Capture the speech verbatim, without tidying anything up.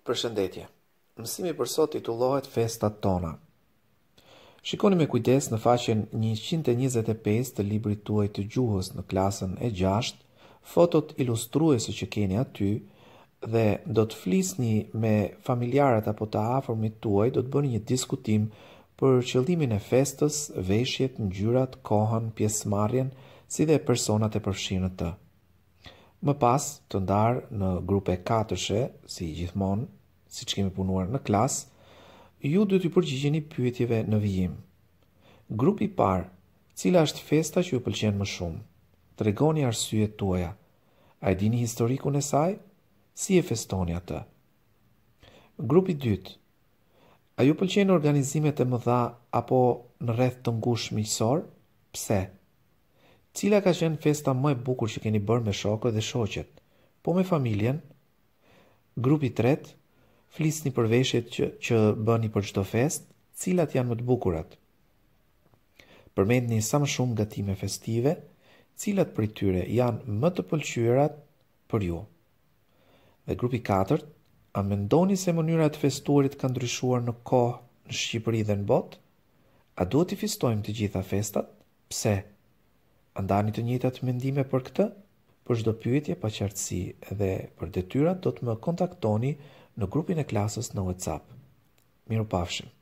Përshëndetje. Mësimi për sot titullohet Festat tona. Shikoni me kujdes në faqen njëqind e njëzet e pesë të librit tuaj të gjuhës në klasën e gjashtë, fotot ilustruese që keni aty dhe do të flisni me familjarët apo të afërmit tuaj, do të bëni një diskutim për qëllimin e festës, veshjet, ngjyrat, kohën, pjesëmarrjen, si dhe personat e përfshirë në të. Më pas të ndarë në grupe katërshe, si gjithmonë, si që kemi punuar në klasë, ju do t'ju përgjigjeni pyetjeve në vijim. Grupi parë, cila është festa që ju pëlqen më shumë? Tregoni arsyet tuaja. A e dini historikun e saj? Si e festoni atë? Grupi dytë, a ju pëlqen organizimet e mëdha apo në rreth të ngushtë miqësor? Pse? Cila ka qenë festa më e bukur që keni bërë me shokët dhe shoqet? Po me familjen? Grupi tretë, flisni për veshjet që, që bëni për çdo festë, cilat janë më të bukurat? Përmendni sa më shumë gatime festive, cilat prej tyre janë më të pëlqyerat për ju? Dhe grupi katërt, a mendoni se mënyrat e festuarit ka ndryshuar në kohë në Shqipëri dhe në botë? A duhet të festojmë të gjitha festat? Pse? Andani të njëjtat mendime për këtë? Për çdo pyetje pa qartësi dhe për detyrat do të më kontaktoni në grupin e klasës në WhatsApp. Mirupafshim.